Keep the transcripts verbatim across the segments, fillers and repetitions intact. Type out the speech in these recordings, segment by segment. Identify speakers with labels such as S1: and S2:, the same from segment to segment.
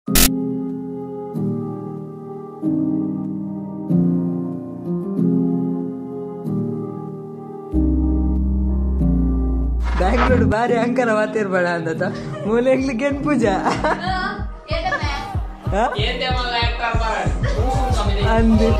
S1: ಬ್ಯಾಂಗ್ಳೂರ್ ಬಾರಿ ಅಂಕರ ಮಾತಿರ್ಬೇಡ ಅಂತ ಮೂಲೆಗ್ಲಿಗೆ ಏನ್ ಪೂಜಾ ಅಂದು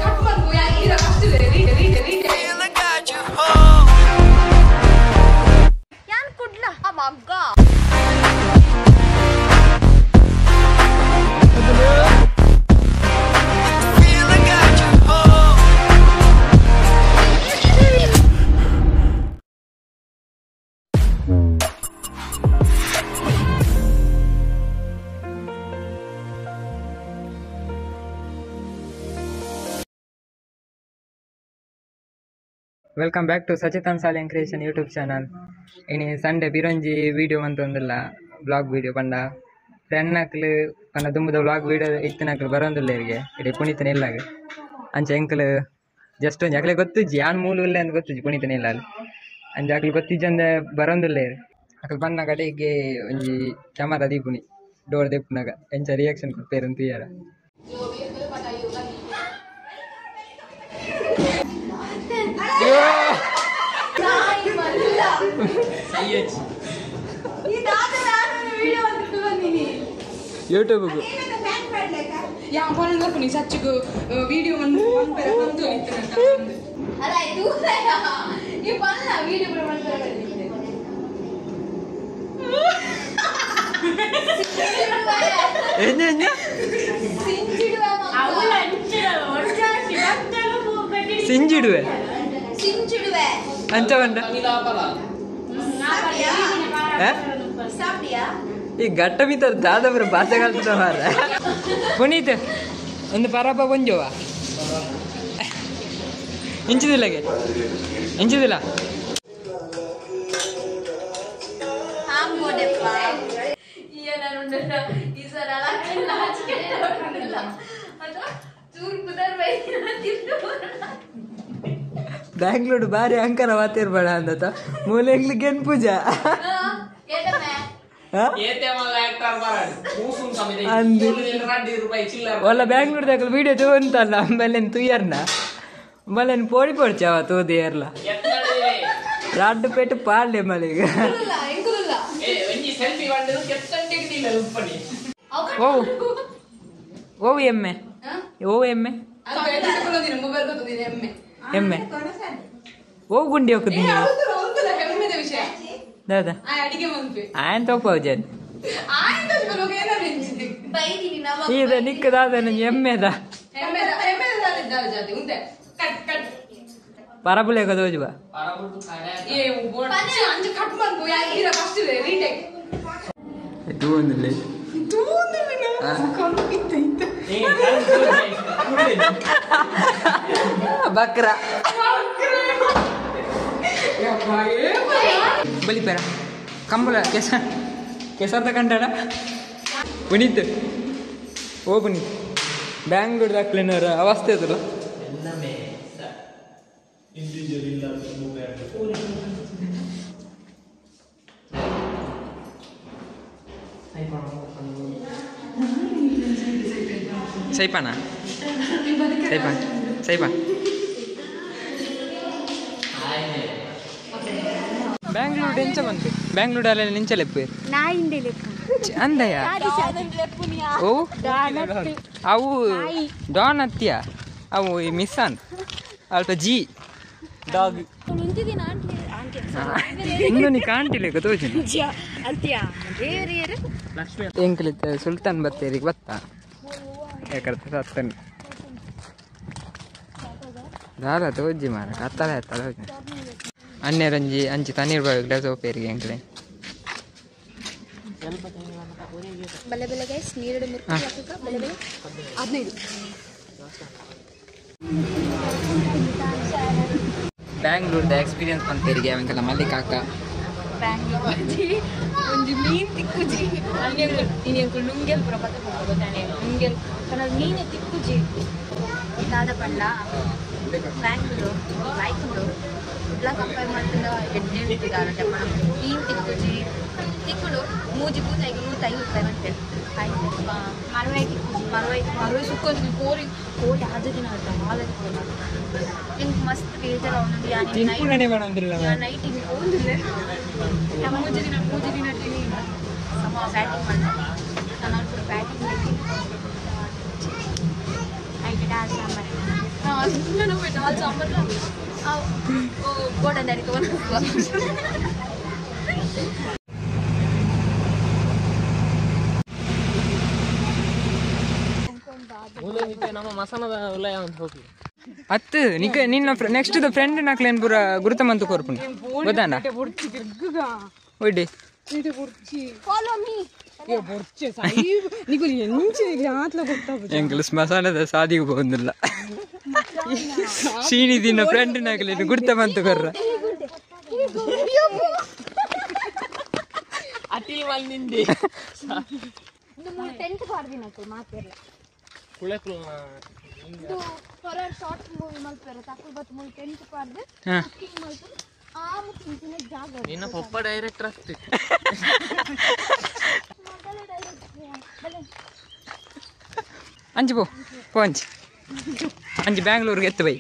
S1: welcome back to Sachethan Salian creation YouTube channel. ಇನಿ ಸಂಡೇ ಬಿರೊಂಜಿ ವೀಡಿಯೋ ಮಂತೊಂದುಲ್ಲ ಬ್ಲಾಗ್ ವೀಡಿಯೋ ಪಂಡ ಫ್ರೆಂಡ್ನಕ್ಲು ಪಂಡ ತುಂಬದ ಬ್ಲಾಗ್ ವೀಡಿಯೋ ಇತ್ತಿನಕ್ಲು ಬರೋಂದುಲ್ಲ ಇವರಿಗೆ ಇಡೀ ಪುಣಿತನ ಇಲ್ಲಾಗ ಅಂಚೆ ಎಂಕಲು ಜಸ್ಟ್ ಒಂಜಿ ಅಕ್ಲೆ ಗೊತ್ತಿಜ್ಜಿ ಯಾನ್ ಮೂಲು ಇಲ್ಲ ಅಂತ ಗೊತ್ತಿಜ್ಜಿ ಪುಣಿತನ ಇಲ್ಲ ಅಲ್ಲಿ ಅಂಚೆ ಅಕ್ಲು ಗೊತ್ತಿಜ್ಜಂದ ಬರೋಂದುಲ್ಲ ಅಕ್ಲು ಬಂದ ಕಡೆಗೆ ಒಂಜಿ ಕ್ಯಾಮರಾ ದೀಪುನಿ ಡೋರ್ ದೆಪ್ಪುನಾಗ ಎಂಚ ರಿಯಾಕ್ಷನ್ ಕೊಡ್ಪೇರಂತ ಯಾರ ಯೂಟ್ಯೂಬ್ ವಿಡಿಯೋ ಸಿಂಜಿಡುವೆ ಅಂಚ ಬಂಡ ಈ ಘಟ್ಟ ಮಿತ್ರ ದಾದವರ ಭಾಷೆ ಕಲ್ತದ ಮಾರ ಪುನೀತ್ ಒಂದು ಪರಪ ಬಂಜೋವ ಇಂಚಿದಿಲ್ಲಗೆ ಇಂಚಿದಿಲ್ಲ ಬ್ಯಾಂಗ್ಳೂರ್ ಬಾರಿ ಅಂಕರ ಮಾತಿರ್ಬೇಡ ಅಂತ ಮೂಲೆಗ್ಲಿಗೆ ಏನ್ ಪೂಜಾ ಒಲ್ಲ ಬ್ಯಾಂಗ್ಳೂರ್ದಾಗ ವಿಡಿಯೋ ತಗೊಂತಲ್ಲ ಆಮೇಲೆ ತುಯ್ಯರ್ನ ಮಳೆ ಪೋಡಿ ಪಡ್ಚಾವ ತೋದಿಯರ್ಲ ರಾಡ್ ಪೇಟು ಪಾಡ್ಲೆ ಮಳೆಗ ಓ ಓ ಎಮ್ಮೆ ಓ ಎಮ್ಮೆ ಎಮ್ಮೆ ಓ ಗುಂಡಿ ಹೋಗ್ತೀನಿ दादा आयन तो पहुंचन ये निक दादा ने एम्मे दा पाराबुले का दोजबा पाराबुल तो खाया ये बोर्ड पांच अंज कट मन को या इरा फर्स्ट रीटेक दो अंदले दो अंदले ना करो कितने बकरा बलि पेरा कंबल कैसा कैसा था कंटाड़ा पुनीत ओ पुनीत बैंगलोर दाखलेनर अवस्थे तुला सैपाना सैपा सैपा ಬ್ಯಾಂಗ್ಳೂರ್ ಎಂಚ ಬಂತು ಬ್ಯಾಂಗ್ಳೂರಲ್ಲಿ ನಿಂಚಲೆಪ್ಪು ನಾ ಹಿಂದೆ ಲೆಪ್ಪು ಅಂದಯ ಓ ಅವು ಡಾನ್ ಹತ್ಯ ಅವು ಮಿಸ್ ಅಂತ ಅಲ್ಪ ಜಿ ಡಾಗ್ ಇನ್ನು ನೀ ಕಾಣ್ತಿಲ್ಲ ತೋಜಿ ಎಂಕಲಿತ್ತ ಸುಲ್ತಾನ್ ಬತ್ತೇರಿಗೆ ಬತ್ತ ಯಾಕರ್ತ ಸತ್ತನ್ ದಾರ ತೋಜಿ ಮಾರ ಹತ್ತಲ ಹತ್ತಲ ಹೋಗಿ अन्यरंजी अंची तनिर्भावी ग्लास पेरिगे अंकले बल्ले बल्ले गाइस नीरड मुर्कु हाकುಕ बल्ले बल्ले ಹದಿನೈದು ಬ್ಯಾಂಗ್ಳೂರ್ ದ ಎಕ್ಸ್‌ಪೀರಿಯನ್ಸ್ ಪಂತೇರಿಗೆ ಅಂಕಲ ಮಲ್ಲಿಕಾ ಅಕ್ಕ ಬ್ಯಾಂಗ್ಳೂರ್ ಬಂದಿ ಒಂದು ಮೀನ್ ತಿಕ್ಕುಜಿ ಅಲ್ಲಿ ನೀನು ಅಂಕಲ್ ನುಂಗೆಲ್ ಪುರ ಪತ್ತ ಹೋಗೋದಾನೆ ನುಂಗೆಲ್ ಕನ ಮೀನ್ ತಿಕ್ಕುಜಿ ದಾದ ಪಂಡ ಬ್ಯಾಂಗ್ಳೂರ್ ಲೈಕ್ಡು ఇట్లా కంపేర్ ಮಾಡ್ತಿದ್ದ ಎಡ್ಡೆ ಇಟ್ಟಿದ್ದಾರೆ ಟೆಂಪಲ್ ಮೀನ್ ತಿಕ್ಕುಜಿ ತಿಕ್ಕುಡು ಮೂಜಿ ಪೂಜೆಗೆ ನೂರ ಐವತ್ತು ರೂಪಾಯಿ
S2: ಮರವೈ ಮರವೈ ಮರವೈ ಸುಕ್ಕೊಂದು ಕೋರಿ ಕೋಟಿ ಆಜು ದಿನ ಆದ ನಿಮ್ಗೆ ಮಸ್ತ್ ಬೇಜಾರು ಅವನಿಗೆ ನೈಟ್ ಹಿಂಗೆ ಹೋಗಿಲ್ಲ ಮೂಜು ದಿನ ಮೂಜು ದಿನ ಸಮ ಬ್ಯಾಟಿಂಗ್ ಮಾಡಿ ನಾನು ಕೂಡ ಬ್ಯಾಟಿಂಗ್ ಮಾಡಿ ಆಯ್ತು ಡಾಲ್ ಸಾಂಬಾರ್ ಹಾಂ ನಾನು ಡಾಲ್ ಸಾಂಬಾರ್ ಗೋಡನ್ ದಾರಿ ತೊಗೊಂಡು
S3: ನಮ್ಮ ಮಸಾನದ ಉಲಯ ಅಂತ ಹೋಗಿ
S1: ಅತ್ತು ನಿಕ ನಿನ್ನ ನೆಕ್ಸ್ಟ್ ದ ಫ್ರೆಂಡ್ ನಾಕ್ಲೇನ್ ಪೂರ ಗುರುತಮಂತ ಕೋರ್ಪುಂಡು ಗೊತ್ತಾಂಡ ಒಯ್ಡಿ
S2: ಫಾಲೋ ಮೀ
S1: ಎಂಕಲ್ ಸ್ಮಶಾನದ ಸಾದಿಗೆ ಹೋಗುದಿಲ್ಲ ಶೀನಿ ದಿನ ಫ್ರೆಂಡ್ ನಾಕ್ಲೇನು ಗುರುತಮಂತ ಕೊರ್ರ
S3: ಅಟಿಲ್ ವಾಲ್ ನಿಂದಿ
S2: ಇದು ಮೂರು ಟೆಂಟ್ ಪಾಡ್ದಿನಕ್ಕೆ ಮಾತೆಲ್ಲ
S3: ಕುಳಕುಳ
S2: ಇದು ಹೊರರ್ ಶಾರ್ಟ್ ಮೂವಿ ಮಲ್ಪೆರ ತಕಲ್ ಬತ್ ಮೂರು ಟೆಂಟ್ ಪಾಡ್ದೆ ಕುಕಿಂಗ್ ಮಲ್ಪೆ ಆ ಮುಕ್ಕಿನ ಜಾಗ
S3: ನಿನ್ನ ಪಪ್ಪ ಡೈರೆಕ್ಟರ್ ಆಗ್ತಿ
S1: ಅಂಜು ಪೋ ಪೋ ಅಂಜಿ ಅಂಜಿ ಬ್ಯಾಂಗ್ಳೂರ್ಗೆ ಎತ್ತು ಬೈ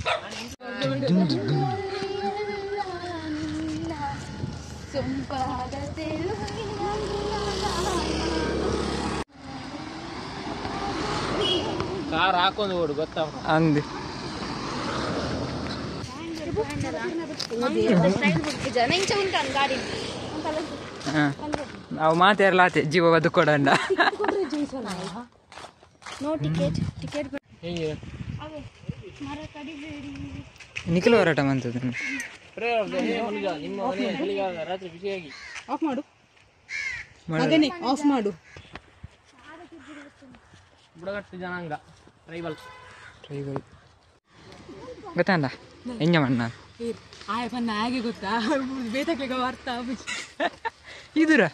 S3: ಕಾರ್ ಹಾಕೊಂಡು ಓಡು ಗೊತ್ತಾ
S1: ಅಂದು ನಾವು ಮಾತಾಡಲಾತೆ ಜೀವ ಬದುಕೊಡಂಡ ನಿಖಿಲ್ ಹೋರಾಟ ಮಂತದ್ದು
S3: ನಿಮ್ಮ ಮನೆಯ ಚಳಿಗಾಲ ರಾತ್ರಿ ಬಿಸಿಯಾಗಿ
S4: ಆಫ್ ಮಾಡು ಮಗನೇ ಆಫ್ ಮಾಡು
S3: ಬುಡಗಟ್ಟು ಜನಾಂಗ ಟ್ರೈಬಲ್
S1: ಟ್ರೈಬಲ್ ಗೊತ್ತಾಂಡ ಎಂಜ ಮಣ್ಣ
S4: ಆಯ ಪನ್ನ ಹಾಗೆ ಗೊತ್ತಾ ಬೇತಕ್ಕೆ ಅರ್ಥ
S1: ಇದುರ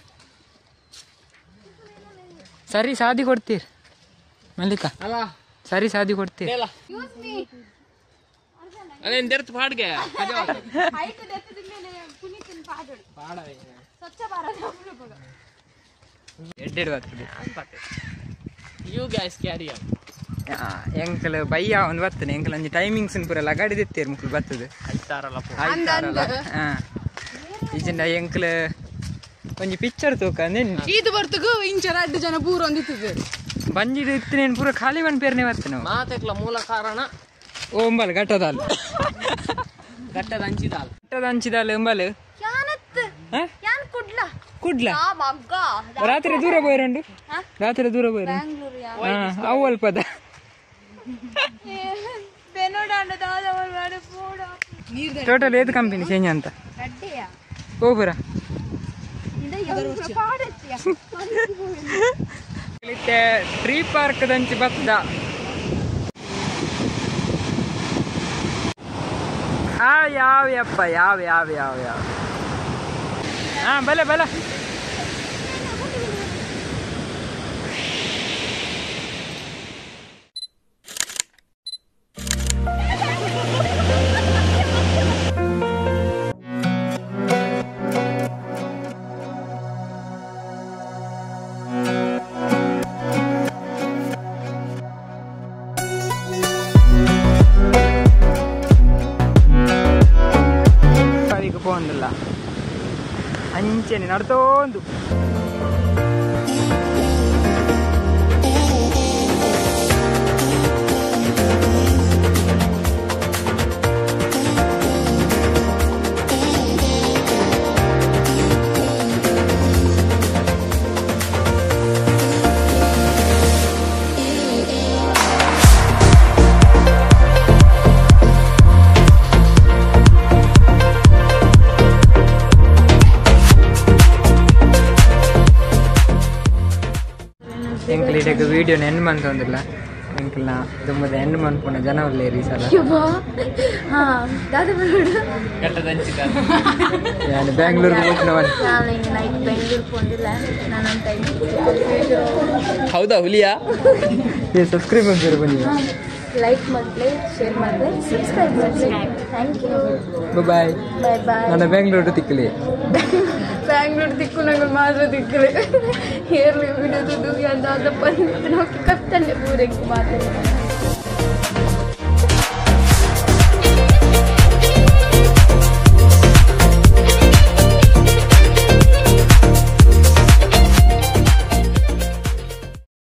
S1: ಸರಿ ಸಾದಿ ಕೊಡ್ತೀರಿ ಮಲ್ಲಿಕಾ
S3: ಅಲ್ಲ
S1: ಸರಿ ಸಾದಿ ಕೊಡ್ತೀರಿ
S3: ಅದೇನ್ ದೆರ್ತ್ ಪಾಡ್ಗೆ
S1: ಎಡ್ಡೆಡು ಬರ್ತದೆ
S3: ಯು ಗ್ಯಾಸ್ ಕ್ಯಾರಿಯರ್
S1: ಎಂಕಲ್ ಬಯ್ಯ ಒಂದು ಬರ್ತದೆ ಎಂಕಲ್ ಒಂಜಿ ಟೈಮಿಂಗ್ಸ್ ಪೂರ ಲಗಾಡಿ ದಿತ್ತೇರು ಮುಕ್ಳು ಬರ್ತದೆ
S3: ಆಯ್ತಾರಲ್ಲ
S1: ಆಯ್ತಾರಲ್ಲ ಹಾಂ ಈಜಿಂದ ಎಂಕಲ್ ಒಂಜಿ ಪಿಕ್ಚರ್ ತೂಕ
S4: ಇದು ಬರ್ತಗ ಇಂಚರ ಅಡ್ಡು ಜನ ಪೂರ ಒಂದಿರ್ತದೆ
S1: ಬಂಜಿಡು ಇತ್ತೇನು ಪೂರ ಖಾಲಿ ಮನ್ ಪೇರ್ನೆ ಬರ್ತೇನೆ ನಾವು
S3: ಮಾತೆಕ್ಲ ಮೂಲ ಕಾರಣ
S1: ಓಂಬಲ್ ಗಟ್ಟದಾಲ್
S3: ಗಟ್ಟದ ಹಂಚಿದಾಲ್
S1: ಗಟ್ಟದ ಹಂಚಿದಾಲ್ ಎಂಬಲ್ ಕುಡ್ಲ ರಾತ್ರಿ ದೂರ ಬೋಯ್ರಂಡು ರಾತ್ರಿ ದೂರ ಬೋಯ್ರ ಅವು ಅಲ್ಪದ ಟೋಟಲ್ ಏದು ಕಂಪನಿ ಚೇಂಜ್ ಅಂತ ಹೋಗ್ಬರ ಟ್ರೀ ಪಾರ್ಕ್ ದಂಚಿ ಬತ್ತದ ಆ ಯಾವ ಯಪ್ಪ ಯಾವ ಯಾವ ಯಾವ ಯಾವ ಹಾ ಬಲ ಬಲ పోందిಲ್ಲ ಅಂಚೆನೆ ನಡ್ತೋಂದು ಎಂಕ್ಲಿಗೆ ವಿಡಿಯೋ ಎಂಡ್ ಮಂತೊಂದಿಲ್ಲ ಎಂಕ್ಲ ತುಂಬದ ಎಂಡ್ ಮನ್ಪುಣ ಜನ ಒಳ್ಳೆಯರಿ ಸಲ ನಾನು ಬ್ಯಾಂಗ್ಳೂರ್ಗೆ ಹೌದಾ ಹುಲಿಯಾ ಏ ಸಬ್ಸ್ಕ್ರೈಬ್ ಮಾಡ್ತಾರೆ ಬನ್ನಿ
S2: ಲೈಕ್ ಮಾಡಲಿ ಶೇರ್ ಮಾಡಲಿ ಸಬ್ಸ್ಕ್ರೈಬ್ ಮಾಡಲಿ ಥ್ಯಾಂಕ್ ಯು
S1: ಬಾಯ್
S2: ಬಾಯ್ ಬಾಯ್
S1: ನನ್ನ ಬ್ಯಾಂಗ್ಳೂರು ತಿಕ್ಕಲಿ
S2: ಬ್ಯಾಂಗ್ಳೂರು ತಿಕ್ಕು ನಂಗೆ ಮಾತ್ರ ತಿಕ್ಕಲಿ ಹೇರ್ಲಿ ಬಿಡೋದು ಅಂದ ಪಂತ ನಾವು ಕಪ್ತಲ್ಲೇ ಊರಿಗೆ ಮಾತಾಡ